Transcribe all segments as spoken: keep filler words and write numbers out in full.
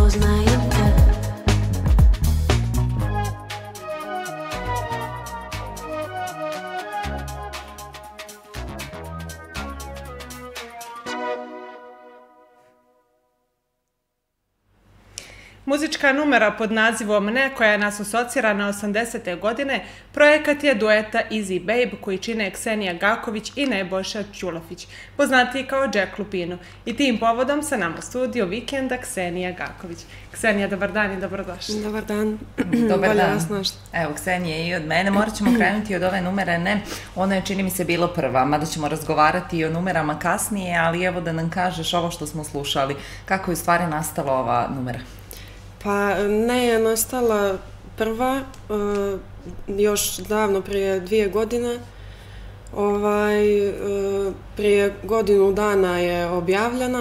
poznajem te. Muzička numera pod nazivom Ne, koja nas asocira na osamdesete godine, projekat je dueta Easy Babe koji čine Ksenija Gaković i Nebojša Ćulafić, poznatiji kao Jack Lupino. I tim povodom sa nama u studiju Vikenda Ksenija Gaković. Ksenija, dobar dan i dobrodošla. Dobar dan. Dobar dan. Evo, Ksenija i od mene. Morat ćemo krenuti od ove numere Ne. Ona je, čini mi se, bila prva, mada ćemo razgovarati i o numerama kasnije, ali evo da nam kažeš ovo što smo slušali. Kako je u stvari nastala ova numera? Pa Ne je nastala prva, još davno prije dvije godine. Prije godinu dana je objavljena.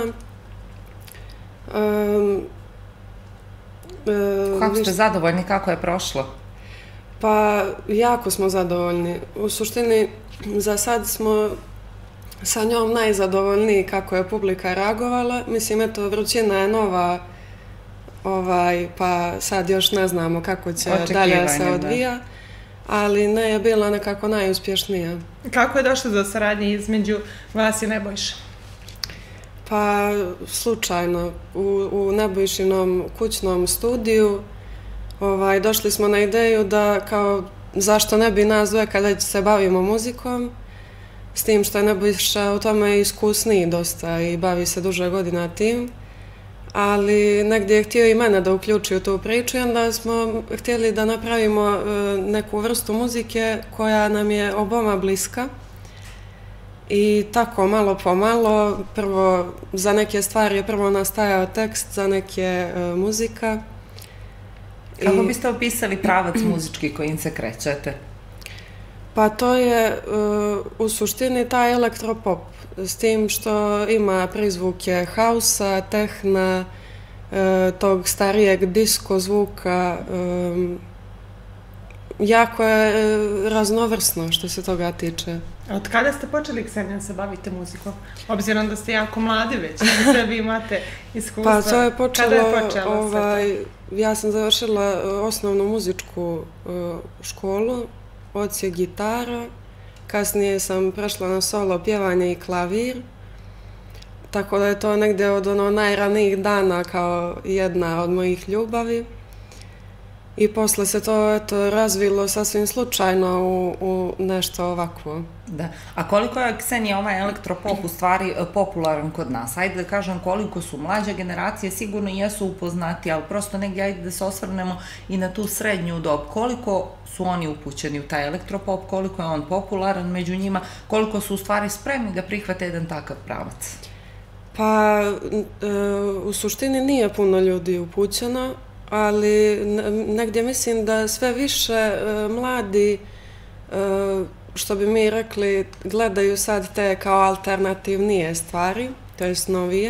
Kako ste zadovoljni, kako je prošlo? Pa jako smo zadovoljni. U suštini za sad smo sa njom najzadovoljniji kako je publika reagovala. Mislim, eto, vrućina je nova, pa sad još ne znamo kako će dalje se odvija, ali Ne je bila nekako najuspješnija. Kako je došlo do saradnje između vas i Nebojša? Pa slučajno, u Nebojšinom kućnom studiju došli smo na ideju da kao zašto ne bi nas dvoje kada se bavimo muzikom, s tim što je Nebojša u tome iskusniji dosta i bavi se duže godina tim, ali negdje je htio i mene da uključi u tu priču i onda smo htjeli da napravimo neku vrstu muzike koja nam je oboma bliska i tako malo po malo, prvo za neke stvari je prvo nastajao tekst, za neke muzika. Kako biste opisali pravac muzički kojim se krećete? Pa to je u suštini taj elektropop, s tim što ima prizvuke hausa, tehna, tog starijeg disko zvuka. Jako je raznovrsno što se toga tiče. Od kada ste počeli, Ksenija, se bavite muzikom? Obzirom da ste jako mladi već, da vi imate iskustva. Pa to je počelo, ja sam završila osnovnu muzičku školu, odsjek gitara, kasnije sam prešla na solo pjevanje i klavir, tako da je to negdje od ono najranijih dana kao jedna od mojih ljubavi i posle se to eto razvilo sasvim slučajno u nešto ovakvo. Da, a koliko je, Ksenija, ovaj elektropop u stvari popularan kod nas? Ajde da kažem koliko su mlađe generacije, sigurno jesu upoznati, ali prosto negdje ajde da se osvrnemo i na tu srednju dob. Koliko su oni upućeni u taj elektropop, koliko je on popularan među njima, koliko su u stvari spremni da prihvate jedan takav pravac? Pa u suštini nije puno ljudi upućeno, ali negdje mislim da sve više mladi, što bi mi rekli, gledaju sad te kao alternativnije stvari, to jest novije.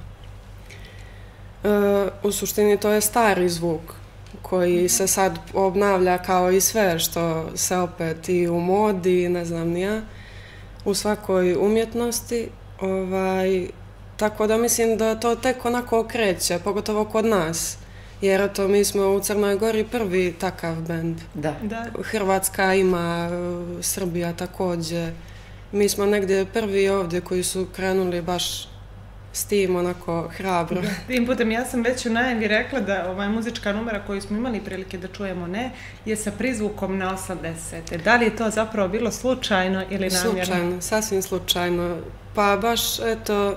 U suštini to je stari zvuk koji se sad obnavlja kao i sve što se opet i u modi, ne znam ni ja, u svakoj umjetnosti. Tako da mislim da to tek onako kreće, pogotovo kod nas. Jer eto, mi smo u Crnoj Gori prvi takav bend. Hrvatska ima, Srbija također. Mi smo negdje prvi ovdje koji su krenuli baš s tim onako hrabro. Tim putem ja sam već u najavi rekla da ova muzička numera koju smo imali prilike da čujemo Ne je sa prizvukom na osamdesete. Da li je to zapravo bilo slučajno ili namjerno? Slučajno, sasvim slučajno. Pa baš eto,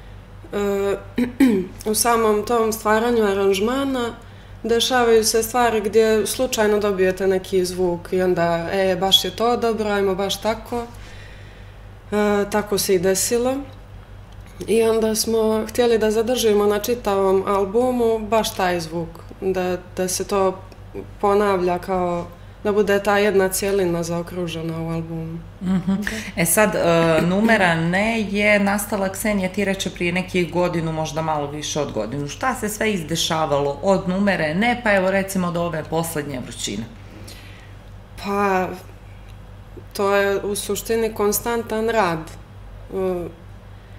u samom tom stvaranju aranžmana dešavaju se stvari gdje slučajno dobijete neki zvuk i onda, e, baš je to dobro, ajmo baš tako. Tako se i desilo. I onda smo htjeli da zadržimo na čitavom albumu baš taj zvuk, da se to ponavlja kao da bude ta jedna cijelina zaokružena u albumu. E sad, numera Ne je nastala, Ksenija, ti reče prije nekih godinu, možda malo više od godinu. Šta se sve izdešavalo od numere Ne, pa evo recimo do ove poslednje vrućine? Pa, to je u suštini konstantan rad.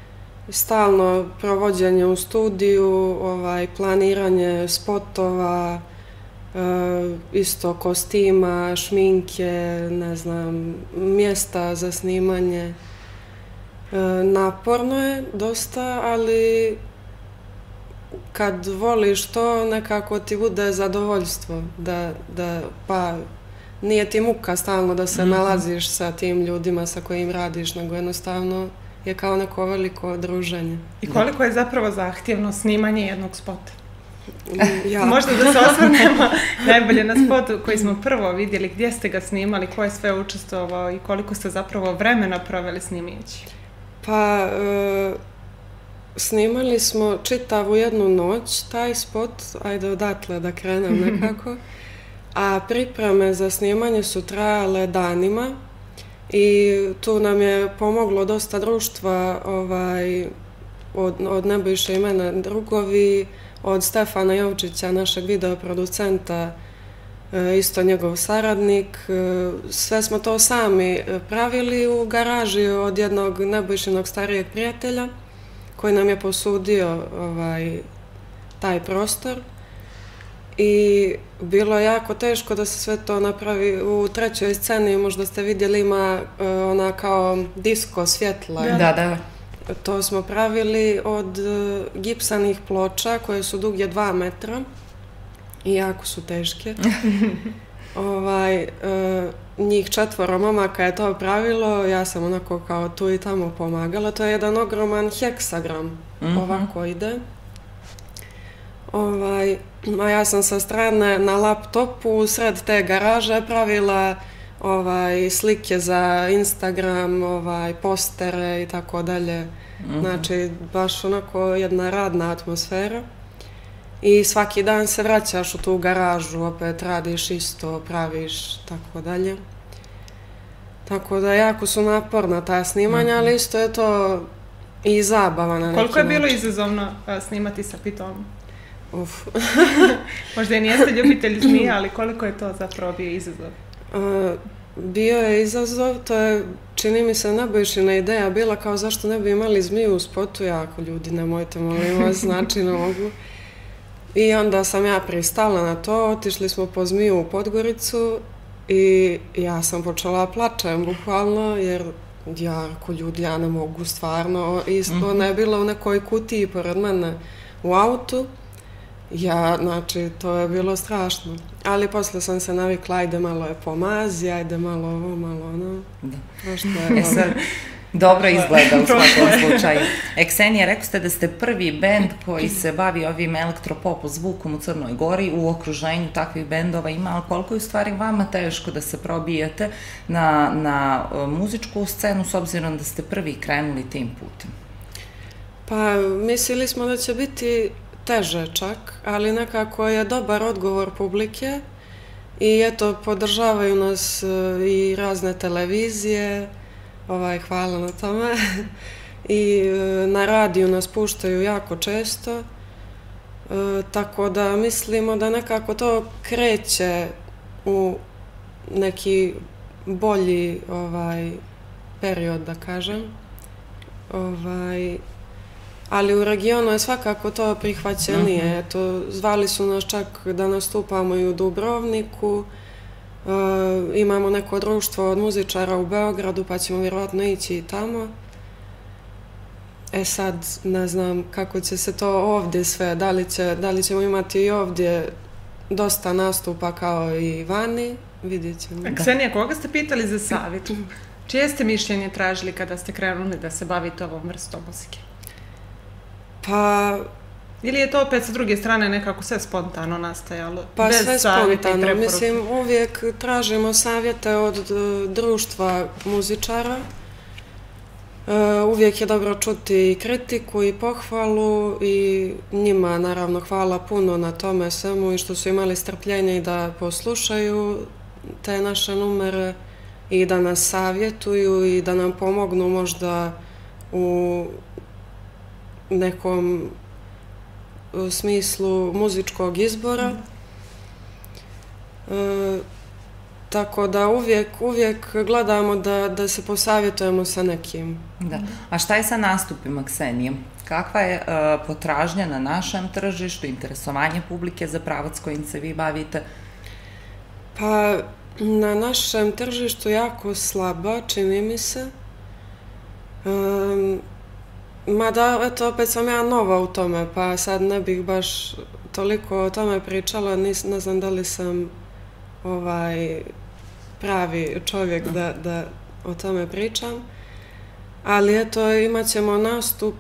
stalno provođenje u studiju, ovaj, planiranje spotova, e, isto kostima, šminke, ne znam, mjesta za snimanje. E, naporno je dosta, ali kad voliš to, nekako ti bude zadovoljstvo, da, da, pa nije ti muka stalno da se nalaziš sa tim ljudima sa kojim radiš, nego jednostavno je kao neko veliko druženje. I koliko je zapravo zahtjevno snimanje jednog spota? Ja. Možda da se osvrnemo najbolje na spotu koji smo prvo vidjeli, gdje ste ga snimali, ko je sve učestvovao i koliko ste zapravo vremena proveli snimajući? Pa, e, snimali smo čitavu jednu noć taj spot, ajde odatle da krenem nekako, a pripreme za snimanje su trajale danima i tu nam je pomoglo dosta društva, ovaj, od, od Nebojše i mene drugovi, od Stefana Jovčića, našeg videoproducenta, isto njegov saradnik. Sve smo to sami pravili u garaži od jednog Nebojšinog starijeg prijatelja koji nam je posudio ovaj, taj prostor. I bilo je jako teško da se sve to napravi. U trećoj sceni, možda ste vidjeli, ima ona kao disko svjetla. Da, da. To smo pravili od gipsanih ploča koje su duge dva metra i jako su teške. ovaj, e, njih četvoro momaka je to pravilo, ja sam onako kao tu i tamo pomagala. To je jedan ogroman heksagram, mm-hmm. ovako ide. Ovaj, a ja sam sa strane na laptopu u sred te garaže pravila ovaj, slike za Instagram, ovaj, postere i tako dalje. Mm-hmm. Znači, baš onako jedna radna atmosfera. I svaki dan se vraćaš u tu garažu, opet radiš isto, praviš, tako dalje. Tako da jako su naporna ta snimanja, mm-hmm. ali isto je to i zabava na neki Koliko je bilo način. izazovno a, snimati sa pitomom? Uf. Možda i nijeste ljubitelji zmija, ali koliko je to zapravo bio izazov? Uh, bio je izazov, to je, čini mi se, Nebojšina ideja bila kao zašto ne bi imali zmiju u spotu, jako ljudi, nemojte, molim vas, znači ne mogu. I onda sam ja pristala na to, otišli smo po zmiju u Podgoricu i ja sam počela plačem, bukvalno, jer ja, ko ljudi, ja ne mogu, stvarno, isto mm-hmm. ne bila u nekoj kutiji pored mene u autu. Ja, znači, to je bilo strašno. Ali posle sam se navikla, ajde malo je pomazi, ajde malo ovo, malo ono. Da. Prošto je e sad, dobro izgleda u svakom slučaju. E, Ksenija, rekao ste da ste prvi bend koji se bavi ovim elektropop zvukom u Crnoj Gori, u okruženju takvih bendova ima, ali koliko je u stvari vama teško da se probijete na, na muzičku scenu s obzirom da ste prvi krenuli tim putem? Pa, mislili smo da će biti teže čak, ali nekako je dobar odgovor publike i eto, podržavaju nas i razne televizije, ovaj, hvala na tome, i na radiju nas puštaju jako često, e, tako da mislimo da nekako to kreće u neki bolji ovaj, period, da kažem. Ovaj, ali u regionu je svakako to prihvaćenije. Mm-hmm. Eto, zvali su nas čak da nastupamo i u Dubrovniku. E, imamo neko društvo od muzičara u Beogradu, pa ćemo vjerojatno ići i tamo. E sad, ne znam kako će se to ovdje sve, da li, će, da li ćemo imati i ovdje dosta nastupa kao i vani, vidjet ćemo. A Ksenija, koga ste pitali za savjet? Čije ste mišljenje tražili kada ste krenuli da se bavite ovom vrstom muzike? Pa... Ili je to opet sa druge strane nekako sve spontano nastajalo? Pa bez sve spontano. Mislim, uvijek tražimo savjete od društva muzičara. Uvijek je dobro čuti i kritiku i pohvalu i njima naravno hvala puno na tome svemu i što su imali strpljenje i da poslušaju te naše numere i da nas savjetuju i da nam pomognu možda u nekom smislu muzičkog izbora. E, tako da uvijek, uvijek gledamo da, da se posavjetujemo sa nekim. Da. A šta je sa nastupima, Ksenije? Kakva je uh, potražnja na našem tržištu, interesovanje publike za pravac kojim se vi bavite? Pa, na našem tržištu jako slaba, čini mi se. Um, mada, eto, opet sam ja nova u tome, pa sad ne bih baš toliko o tome pričala, nis, ne znam da li sam ovaj pravi čovjek da, da o tome pričam. Ali eto, imat ćemo nastup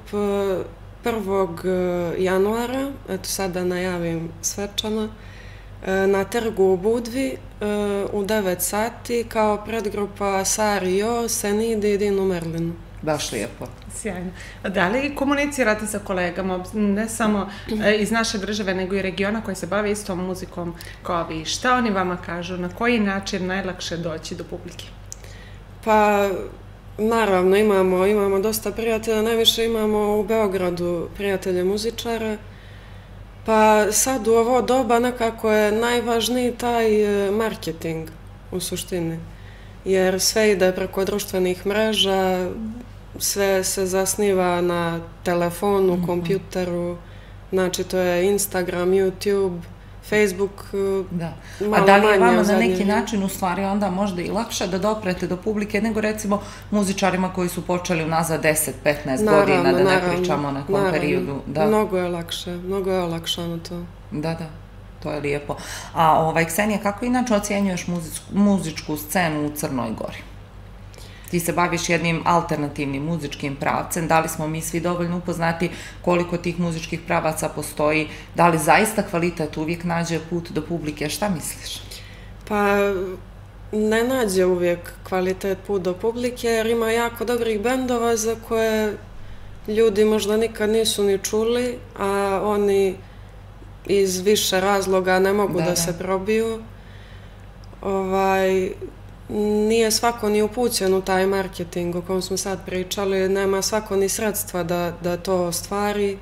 prvog januara, eto sad da najavim svečano, na trgu u Budvi u devet sati kao predgrupa Sario, Senidi i Dinu Merlinu. Baš lijepo. Sjajno. Da li komunicirate sa kolegama, ne samo iz naše države, nego i regiona koji se bave istom muzikom kao vi? Šta oni vama kažu? Na koji način najlakše doći do publike? Pa, naravno, imamo, imamo dosta prijatelja. Najviše imamo u Beogradu prijatelje muzičara. Pa sad u ovo doba nekako je najvažniji taj marketing u suštini. Jer sve ide preko društvenih mreža, sve se zasniva na telefonu, mm-hmm. kompjuteru, znači to je Instagram, YouTube, Facebook, da. A da li je vama na neki način u stvari onda možda i lakše da doprete do publike nego recimo muzičarima koji su počeli unazad deset do petnaest godina, da ne pričamo o nekom naravno. periodu? Da. Mnogo je lakše, mnogo je olakšano to. Da, da. To je lijepo. A ovaj, Ksenija, kako inače ocjenjuješ muzičku, muzičku scenu u Crnoj Gori? Ti se baviš jednim alternativnim muzičkim pravcem, da li smo mi svi dovoljno upoznati koliko tih muzičkih pravaca postoji, da li zaista kvalitet uvijek nađe put do publike, šta misliš? Pa, ne nađe uvijek kvalitet put do publike, jer ima jako dobrih bendova za koje ljudi možda nikad nisu ni čuli, a oni iz više razloga ne mogu da, da, da se probiju. Ovaj, nije svako ni upućen u taj marketing o kom smo sad pričali, nema svako ni sredstva da, da to ostvari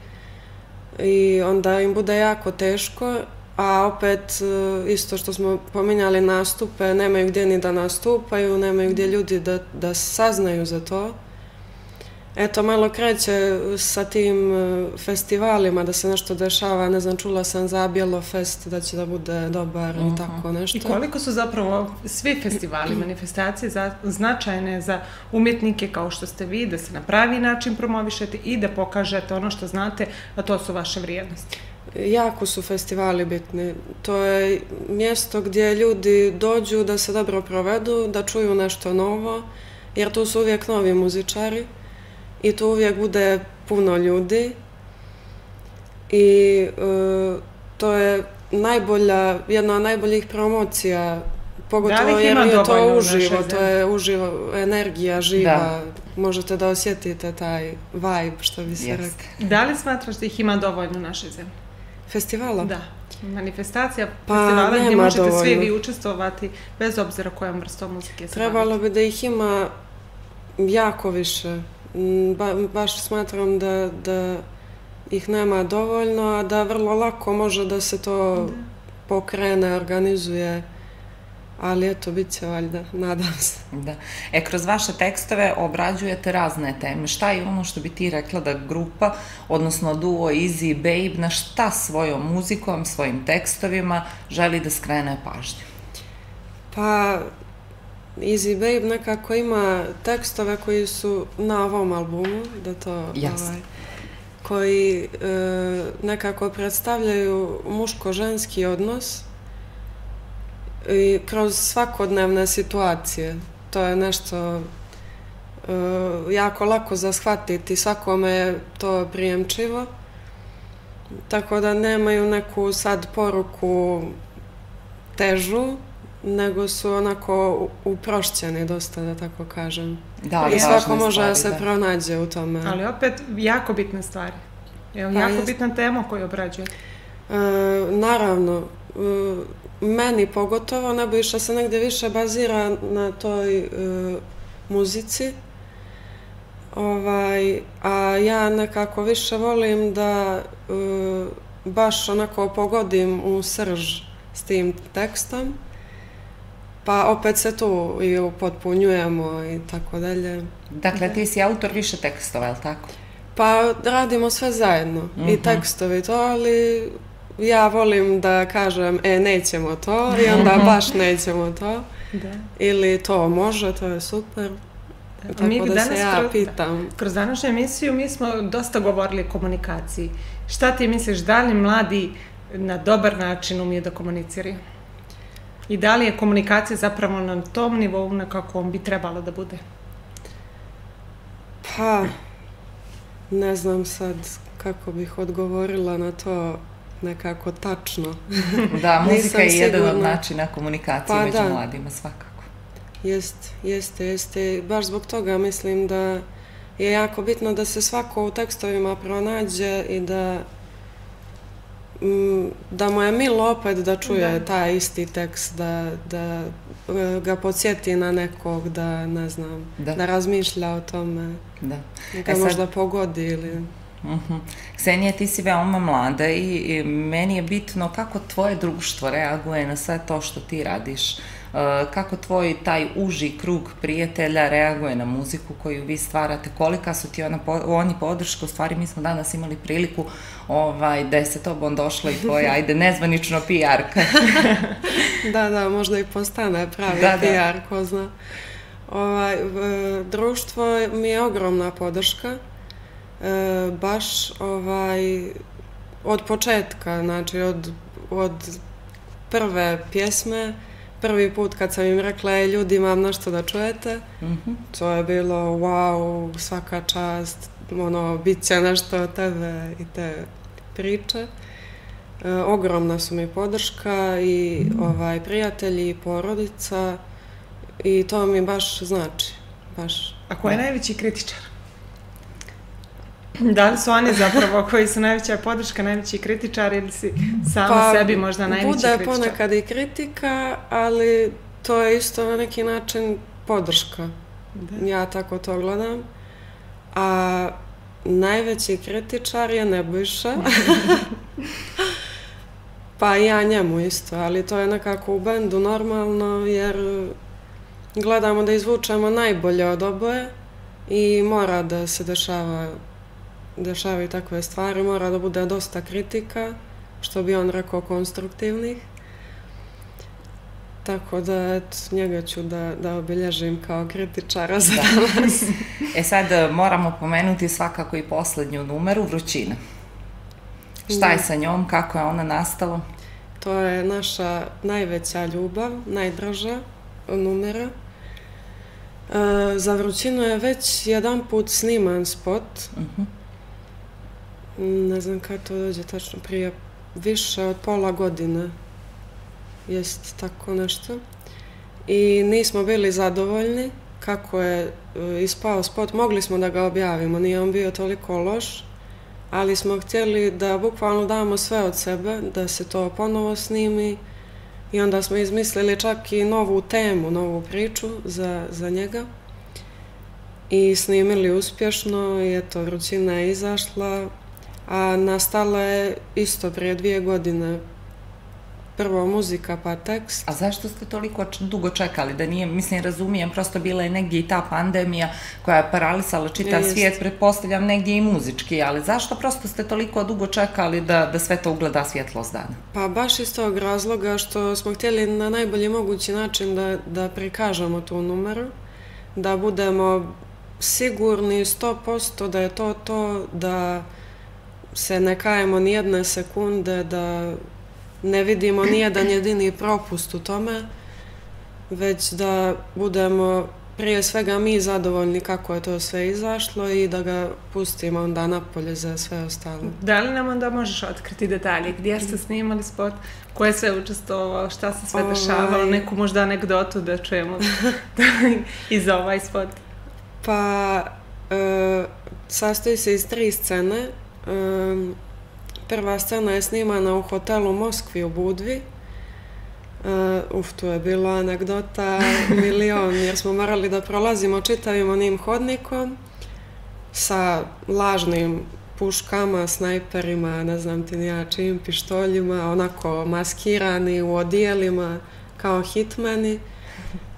i onda im bude jako teško, a opet isto što smo pominjali nastupe, nemaju gdje ni da nastupaju, nemaju gdje ljudi da, da saznaju za to. Eto, malo kreće sa tim festivalima da se nešto dešava, ne znam, čula sam za Bjelofest da će da bude dobar uh-huh. i tako nešto. I koliko su zapravo svi festivali, manifestacije za, značajne za umjetnike kao što ste vi, da se na pravi način promovišete i da pokažete ono što znate, a to su vaše vrijednosti? Jako su festivali bitni. To je mjesto gdje ljudi dođu da se dobro provedu, da čuju nešto novo, jer tu su uvijek novi muzičari. I tu uvijek bude puno ljudi i e, to je najbolja, jedna od najboljih promocija, pogotovo jer je to uživo, to je uživo, energija živa, da. Možete da osjetite taj vibe, što bi se yes. rekao. Da li smatraš da ih ima dovoljno u našoj zemlji? Festivala? Da. Manifestacija, pa, festivala gdje možete dovoljno. Svi vi učestvovati bez obzira kojom vrstom muzike se Trebalo bi da ih ima jako više. Ba, baš smatram da, da ih nema dovoljno, a da vrlo lako može da se to da. pokrene, organizuje, ali eto, bit će valjda, nadam se. Da. E, kroz vaše tekstove obrađujete razne teme. Šta je ono što bi ti rekla da grupa, odnosno duo Easy Babe, na šta svojom muzikom, svojim tekstovima želi da skrene pažnju? Pa, Easy Babe nekako ima tekstove koji su na ovom albumu, da to ovaj, koji e, nekako predstavljaju muško-ženski odnos i kroz svakodnevne situacije. To je nešto e, jako lako za shvatiti, svakome je to prijemčivo, tako da nemaju neku sad poruku težu, nego su onako uprošćeni dosta, da tako kažem. Da, i svako može da se pronađe u tome. Ali opet jako bitne stvari. Evo, jako jest... bitna tema koju obrađuje. E, naravno, e, meni pogotovo, Nebojša se negdje više bazira na toj e, muzici, ovaj, a ja nekako više volim da e, baš onako pogodim u srž s tim tekstom. Pa opet se tu i upotpunjujemo i tako dalje. Dakle, ti si autor više tekstova, je li tako? Pa radimo sve zajedno, uh-huh. i tekstovi to, ali ja volim da kažem, e, nećemo to, i onda baš nećemo to. Da. Ili to može, to je super. Da. Tako mi da se ja kroz, pitam. Kroz današnju emisiju mi smo dosta govorili o komunikaciji. Šta ti misliš, da li mladi na dobar način umiju da komuniciraju? I da li je komunikacija zapravo na tom nivou na kakvom bi trebalo da bude? Pa, ne znam sad kako bih odgovorila na to nekako tačno. Da, muzika je jedan od načina komunikacije pa, među da. mladima, svakako. Jest, jeste, jeste. Baš zbog toga mislim da je jako bitno da se svako u tekstovima pronađe i da da mu je milo opet da čuje da. taj isti tekst, da, da ga podsjeti na nekog, da ne znam, da, da razmišlja o tome, da ga e sad... možda pogodi ili... Uh-huh. Ksenija, ti si veoma mlada i, i meni je bitno kako tvoje društvo reaguje na sve to što ti radiš. Uh, kako tvoj taj uži krug prijatelja reaguje na muziku koju vi stvarate, kolika su ti ona, oni podrška, u stvari mi smo danas imali priliku ovaj, da je se tobom došla i tvoja, ajde, nezvanično P R-ka. Da, da, možda i postane pravi da, P R, da. Ko zna. Ovaj, društvo mi je ogromna podrška, e, baš ovaj, od početka, znači od, od prve pjesme. Prvi put kad sam im rekla, ej, ljudi, imam nešto da čujete, mm-hmm. to je bilo, wow, svaka čast, ono, bit će nešto od tebe i te priče. E, ogromna su mi podrška i ovaj, prijatelji i porodica i to mi baš znači, baš. A ko je najveći kritičar? Da li su oni zapravo koji su najveća podrška, najveći kritičar ili si sama pa, sebi možda najveći kritičar? Bude ponekad i kritika, ali to je isto na neki način podrška. Da. Ja tako to gledam. A najveći kritičar je Nebojša. Pa ja njemu isto, ali to je nekako u bendu normalno jer gledamo da izvučemo najbolje od oboje i mora da se dešava dešavaju takve stvari, mora da bude dosta kritika, što bi on rekao konstruktivnih. Tako da, eto, njega ću da, da obilježim kao kritičara za danas. E sad moramo pomenuti svakako i poslednju numeru, Vrućina. Šta je sa njom, kako je ona nastala? To je naša najveća ljubav, najdraža numera. E, za Vrućinu je već jedan put sniman spot. Uh-huh. Ne znam kada to dođe tačno, prije više od pola godine, jest tako nešto. I nismo bili zadovoljni kako je ispao spot, mogli smo da ga objavimo, nije on bio toliko loš, ali smo htjeli da bukvalno damo sve od sebe, da se to ponovo snimi i onda smo izmislili čak i novu temu, novu priču za, za njega. I snimili uspješno i eto, Vrućina je izašla. A nastala je isto prije dvije godine. Prvo muzika pa tekst. A zašto ste toliko dugo čekali? Da nije, mislim, razumijem, prosto bila je negdje i ta pandemija koja je paralisala čitav Jest. svijet, pretpostavljam negdje i muzički, ali zašto prosto ste toliko dugo čekali da, da sve to ugleda svjetlost dana? Pa baš iz tog razloga što smo htjeli na najbolji mogući način da, da prikažemo tu numeru, da budemo sigurni sto posto da je to to, da se ne kajemo ni jedne sekunde, da ne vidimo ni jedan jedini propust u tome, već da budemo prije svega mi zadovoljni kako je to sve izašlo i da ga pustimo onda napolje za sve ostalo. Da li nam onda možeš otkriti detalje? Gdje ste snimali spot? Ko je sve učestvovao? Šta se sve dešavalo? Ovaj... Neku možda anegdotu da čujemo iz ovaj spot? Pa, e, sastoji se iz tri scene. Um, prva scena je snimana u hotelu Moskvi u Budvi. Uh, uf, tu je bila anegdota milion, jer smo morali da prolazimo čitavim onim hodnikom sa lažnim puškama, snajperima, ne znam ti nija čim, pištoljima, onako maskirani u odijelima kao hitmeni.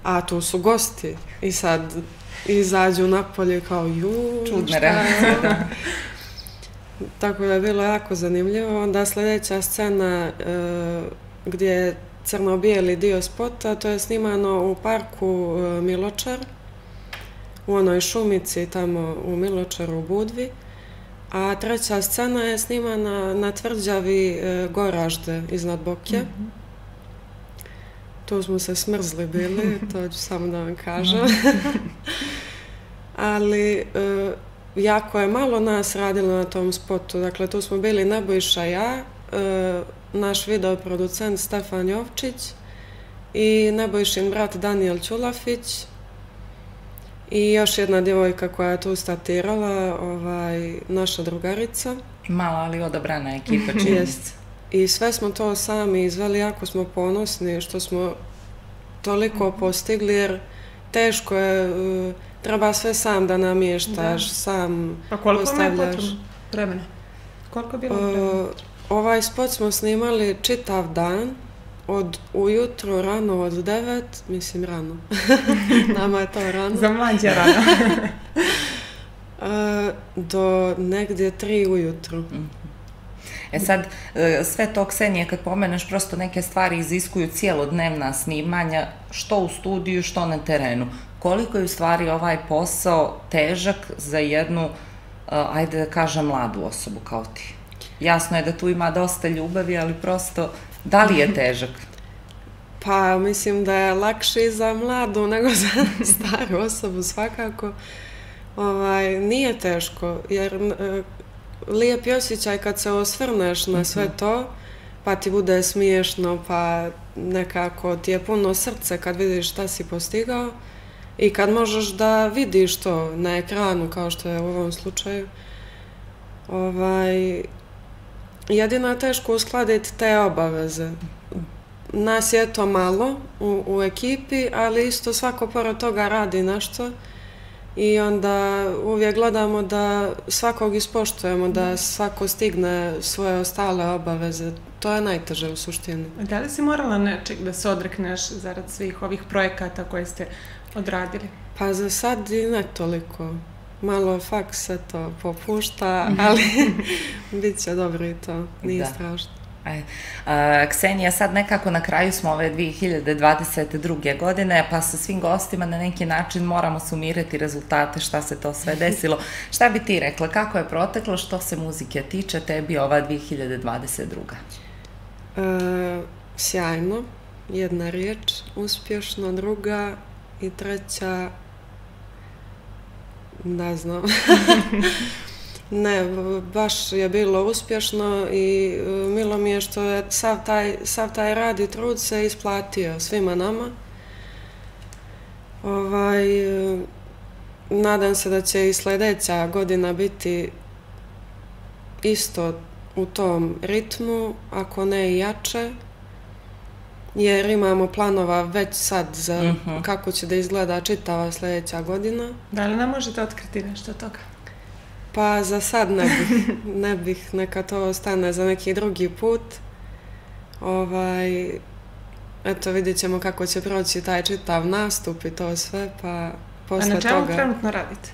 a tu su gosti i sad izađu napolje kao ju, čudne reakcije, da. Tako da je bilo jako zanimljivo. Onda sljedeća scena e, gdje je crno-bijeli dio spota, to je snimano u parku e, Miločar, u onoj šumici tamo u Miločaru u Budvi, a treća scena je snimana na tvrđavi e, Goražde iznad Boke. Mm-hmm. Tu smo se smrzli bili, to ću samo da vam kažem. Ali e, jako je malo nas radilo na tom spotu. Dakle, tu smo bili Nebojša, ja, e, naš videoproducent Stefan Jovčić i Nebojšin brat Daniel Ćulafić i još jedna djevojka koja je tu statirala, ovaj, naša drugarica. Mala, ali odabrana ekipa, čini. Jest. I sve smo to sami izveli, jako smo ponosni što smo toliko postigli, jer teško je, treba sve sam da namještaš, da. Sam postavljaš. A koliko vam je potrebno vremena? Koliko je bilo vremena? Ovaj spot smo snimali čitav dan, od ujutru, rano od devet, mislim rano, nama je to rano. Za mlađe rano. Do negdje tri ujutru. E sad, sve to, Ksenije, kad pomeneš, prosto neke stvari iziskuju cijelodnevna snimanja, što u studiju, što na terenu. Koliko je u stvari ovaj posao težak za jednu, ajde da kažem, mladu osobu kao ti? Jasno je da tu ima dosta ljubavi, ali prosto, da li je težak? Pa, mislim da je lakši za mladu nego za staru osobu, svakako. Ovaj, nije teško, jer lijep je osjećaj kad se osvrneš na sve to, pa ti bude smiješno, pa nekako ti je puno srce kad vidiš šta si postigao i kad možeš da vidiš to na ekranu, kao što je u ovom slučaju. Ovaj, jedino je teško uskladiti te obaveze. Nas je to malo u, u ekipi, ali isto svako pored toga radi nešto. I onda uvijek gledamo da svakog ispoštujemo, da svako stigne svoje ostale obaveze. To je najteže u suštini. A da li si morala nečeg da se odrekneš zarad svih ovih projekata koje ste odradili? Pa za sad i ne toliko. Malo faks se to popušta, ali bit će dobro i to, nije strašno. Ksenija, sad nekako na kraju smo ove dvije hiljade dvadeset druge godine, pa sa svim gostima na neki način moramo sumirati rezultate, šta se to sve desilo. Šta bi ti rekla, kako je proteklo, što se muzike tiče tebi ova dvije hiljade dvadeset druga? E, sjajno, jedna riječ, uspješno, druga i treća, ne znam. Ne, baš je bilo uspješno i milo mi je što je sav taj, sav taj rad i trud se isplatio svima nama. Ovaj, nadam se da će i sljedeća godina biti isto u tom ritmu, ako ne i jače, jer imamo planova već sad za uh-huh. kako će da izgleda čitava sljedeća godina. Da li nam možete otkriti nešto od toga? Pa za sad ne bih, ne bih, neka to ostane za neki drugi put. Ovaj, eto, vidjet ćemo kako će proći taj čitav nastup i to sve, pa posle toga... A na čemu trenutno radite?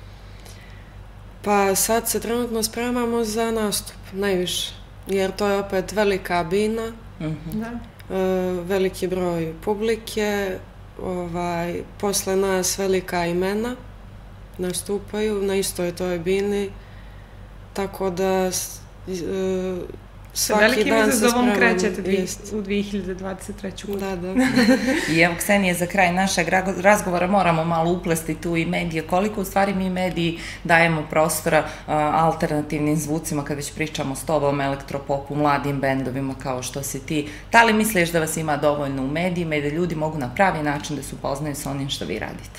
Pa sad se trenutno spremamo za nastup, najviše, jer to je opet velika bina, uh-huh. da. E, veliki broj publike, ovaj, posle nas velika imena nastupaju na istoj toj bini, tako da e, svaki dan se spremamo. Velikim izazovom krećete u dvije hiljade dvadeset treću godinu. Da, da. I evo, Ksenije, za kraj našeg razgovora moramo malo uplesti tu i medije. Koliko u stvari mi mediji dajemo prostora uh, alternativnim zvucima, kad već pričamo s tobom, elektropopu, mladim bendovima kao što si ti. Da li misliš da vas ima dovoljno u medijima i da ljudi mogu na pravi način da se upoznaju sa onim što vi radite?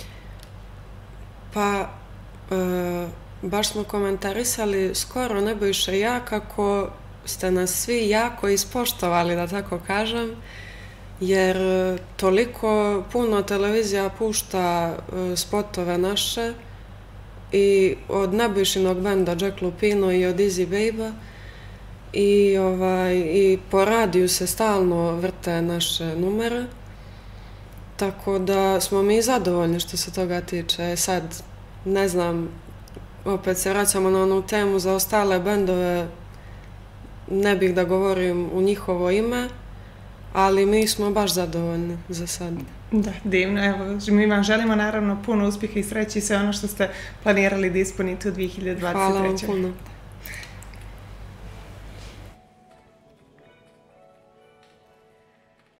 Pa, e, baš smo komentarisali skoro Nebojša i ja kako ste nas svi jako ispoštovali, da tako kažem, jer toliko puno televizija pušta e, spotove naše i od Nebojšinog benda Jack Lupino i od Easy Babe-a i, ovaj, i po radiju se stalno vrte naše numere. tako da smo mi zadovoljni što se toga tiče. Sad, ne znam, opet se vraćamo na onu temu za ostale bendove, ne bih da govorim u njihovo ime, ali mi smo baš zadovoljni za sad. Da, divno. Evo, mi vam želimo naravno puno uspjeha i sreće i sve ono što ste planirali da ispunite u dve hiljade dvadeset trećoj. Hvala vam puno.